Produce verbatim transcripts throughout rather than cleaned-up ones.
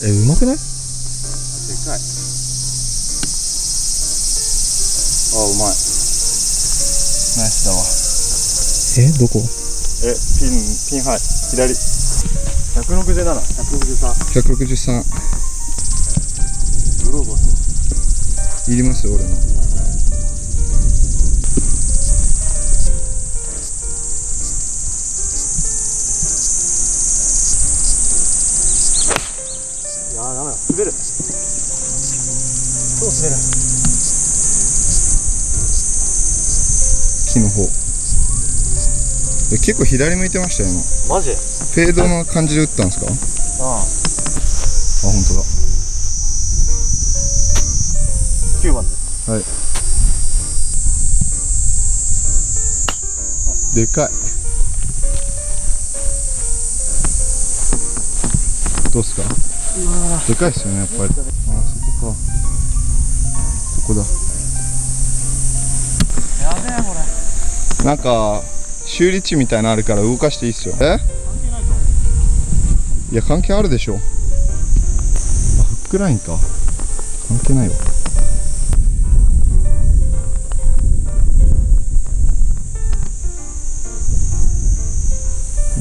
え、うまくない？でかい。 あ、うまい。ナイスだわ。 え、どこ？ え、ピン、ピンハイ、左。ひゃくろくじゅうなな、ひゃくろくじゅうさん。 ひゃくろくじゅうさん。 グローバーいりますよ、俺の。 いやー、ダメだ、滑る。超滑る。 木の方。え、結構左向いてましたよ、今。 マジ？ フェードの感じで打ったんですか？ ああ。 あ、本当だ。 きゅうばんです。 はい。でかい。どうっすか？ うわでかいっすよね、やっぱり。あ、そこか。ここだ。 やべえ、これ。 なんか修理地みたいなのあるから動かしていいっすよ。え？ 関係ないと。 いや、関係あるでしょ。あ、フックラインか。関係ないわ。うん。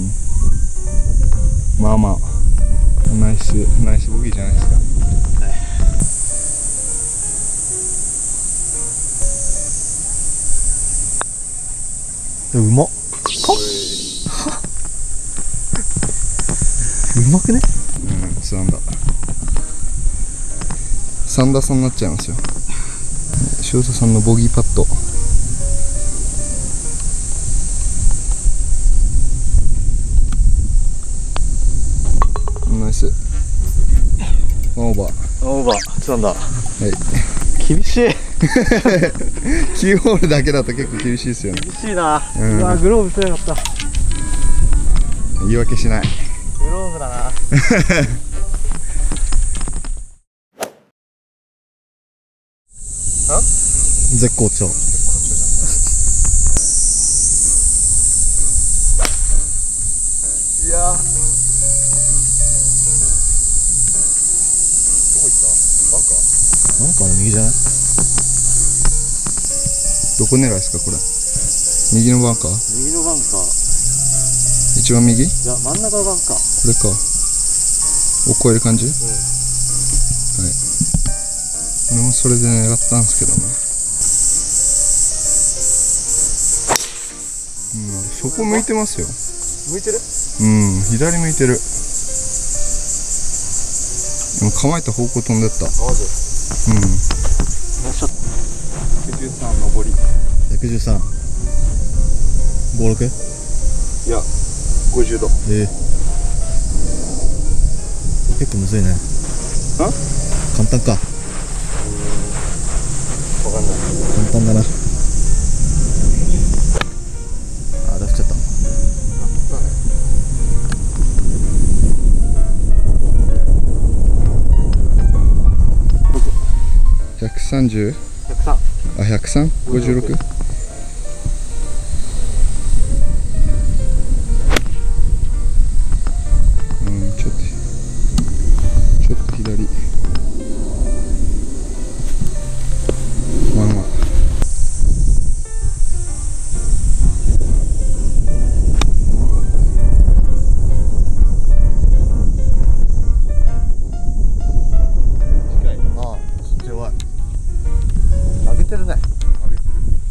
まあまあ。ナイス、ナイスボギーじゃないですか。 うまっ。うまくね？ うん、さんだ。さん打差になっちゃいますよ。ショートさんのボギーパット。ナイス。オーバー。 オーバー。なんだ。 はい。 厳しい。 きゅうホールだけだと結構厳しいですよね。 厳しいな。 うん、 うわ、グローブ強かった。 言い訳しない。 グローブだな。 絶好調。 いやー、どこ行った？バンカー？ なんかの右じゃない？どこ狙いですかこれ？右のバンカー？ 右のバンカー。 一番右？いや、真ん中のバンカー。 これか。を越える感じ？うん。はい。俺もそれで狙ったんですけどね。うん、そこ向いてますよ。 向いてる？ うん、左向いてる。でも構えた方向飛んでった。 マジ？ うん。 ひゃくじゅうさん上り。 ひゃくじゅうさん。ごじゅうろく？ いや、ごじゅうど。 ええ。結構むずいね。 ん？ 簡単か。 わかんない。 簡単だな。あ、出しちゃった。ひゃくさんじゅう？ ひゃくさん。 あ、ひゃくさん？ ごじゅうろく？うん、ちょっとちょっと左。まあまあ。 ああ、強い。上げてるね。 上げてる。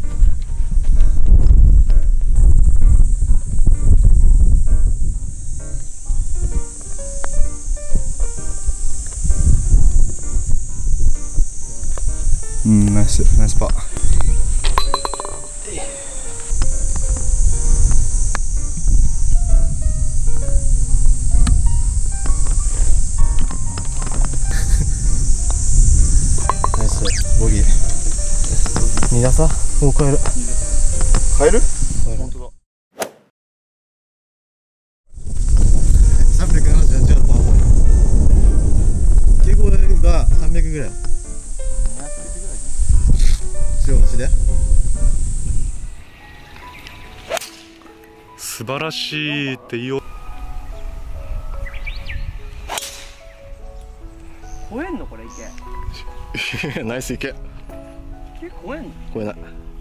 うん、ナイス、ナイスパー。 ナイスボギー。に打差もう超える。 変える？ 本当だ。 さんびゃくななじゅうはちのパーフォー。傾向がさんびゃくぐらい。 にひゃくぐらい強押しで。 素晴らしいって言おう。 池。 ナイス池。 池越えんの？ これない。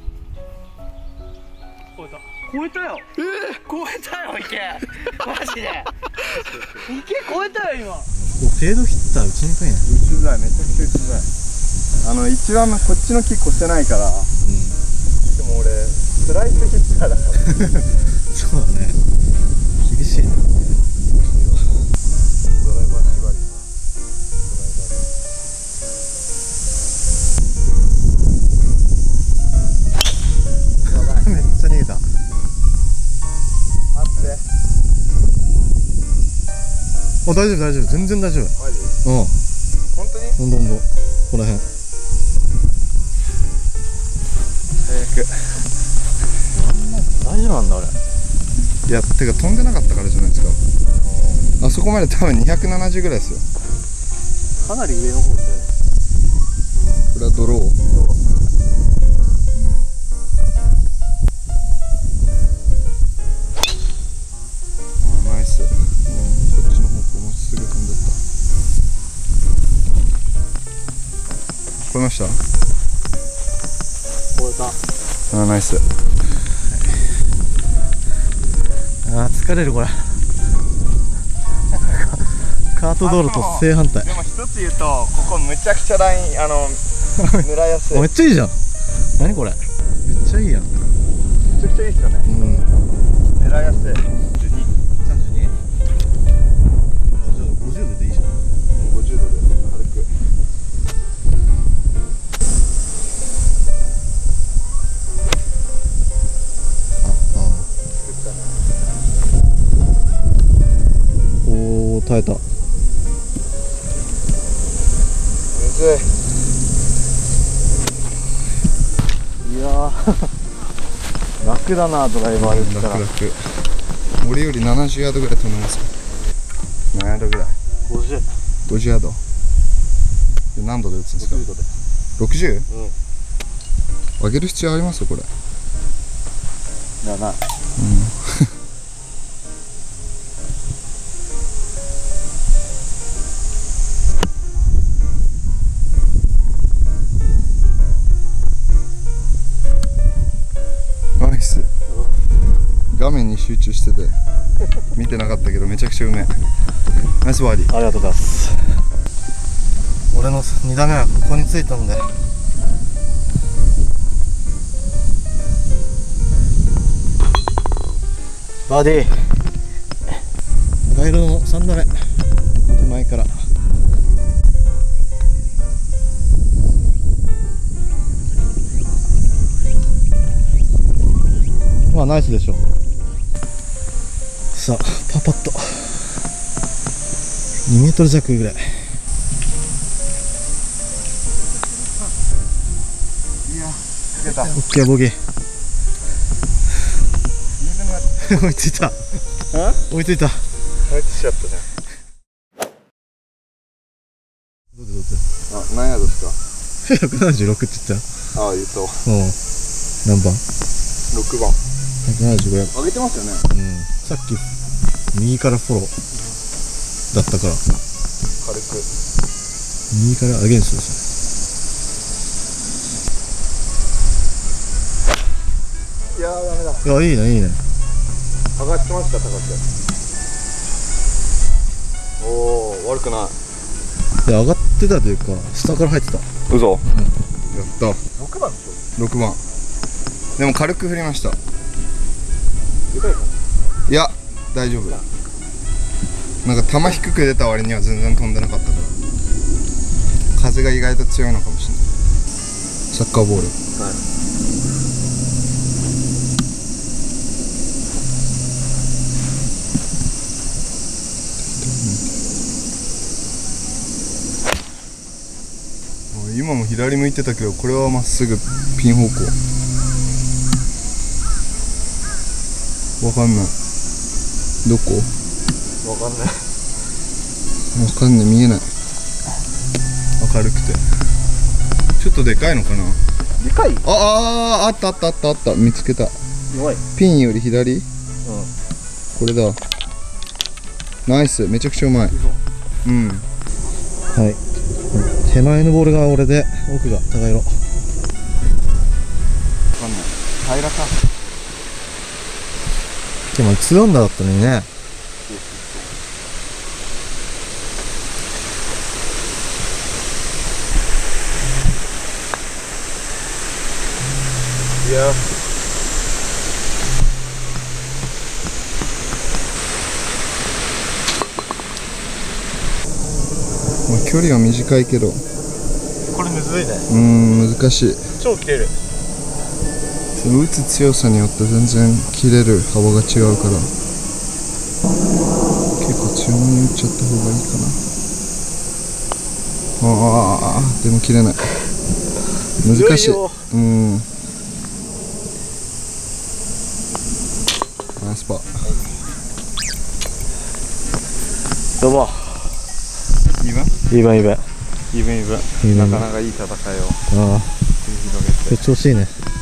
越えた。越えたよ。ええー、越えたよ池。マジで。池越えたよ今。 フェード切ったら打ちにくいね。 打ちづらい、めちゃくちゃ打ちづらい。あの一番こっちの木越せないから。うん。でも俺スライスヒッターだから。 そうだね。厳しいね。 ドライバー縛り。 めっちゃ逃げた。 あって。 あ、大丈夫大丈夫、全然大丈夫。 マジ？ うん。 本当に？ ほんとほんと。ここら辺。 最悪。大丈夫なんだ俺。 いや、てか飛んでなかったからじゃないですか。あそこまで多分にひゃくななじゅうぐらいですよ。かなり上の方で。 これはドロー。越えました。 越えた。 あー、ナイス。あー、疲れるこれ。カート道路と正反対。 でも一つ言うと、ここむちゃくちゃライン、あの狙いやすい。 めっちゃいいじゃん。何これ。めっちゃいいやん。 めちゃくちゃいいですよね。うん。狙いやすい。三十二。 三十二。あ、じゃあ五十度でいいじゃん。 五十度で軽く。 おー、耐えた。むずい。いやー楽だな、ドライバーですから。 楽楽。俺よりななじゅうヤードぐらい飛んでますよ。何ヤードぐらい？ ごじゅう。 ごじゅうヤード。で何度で打つんですか？ ろくじゅうどで。 ろくじゅう？ うん。 上げる必要ありますこれ？ いや、ない。うん。 ナイス。画面に集中してて見てなかったけどめちゃくちゃうめえ。ナイスバーディー。 ありがとうございます。 俺のに打目はここについたんで、 バーディー。 ガイドのさん打目、手前から。まあナイスでしょ。さあパーパットにメートル弱ぐらい。 いや、出た。 オッケーボギー。追いついた。追いついた。 追いついちゃったじゃん。 どうぞどうぞ。 あ、何ヤードですひゃくななじゅうろくって言った。 か？ああ、言うと。 うん。何番？ ろくばん。 ひゃくななじゅうごヤード。 上げてますよね。 うん。さっき右からフォローだったから。 軽く。 右からアゲンストですね。いやー、ダメだ。 いや、いいねいいね。 上がってました、高く。おお、悪くない。 いや、上がってたというか下から入ってた。 嘘。 うん、やったろくばんでしょ。 ろくばん。でも軽く振りました。 でかいかな。 いや、大丈夫。なんか球低く出た割には全然飛んでなかったから、風が意外と強いのかもしれない。サッカーボール。 はい。 今も左向いてたけど、これはまっすぐピン方向。わかんない。どこ？ わかんない。 わかんない、見えない。明るくてちょっとでかいのかな。 でかい？ ああ、あったあったあったあった、見つけた。 弱い。 ピンより左。うん、これだ。ナイス、めちゃくちゃうまい。うん。はい。 手前のボールが俺で奥が高色。 わかんない。平らか。 でもにアンダーだったのにね。 いやまあ距離は短いけど、 これむずいね。 うーん難しい。 超切れる。 その打つ強さによって全然切れる幅が違うから、結構強めに打っちゃった方がいいかな。ああでも切れない。難しい。うん。ナイスパー。 どうも。 いいわ。 いいわいいわ。 イーブンイーブン。なかなかいい戦いを繰り広げて。 調子いいね。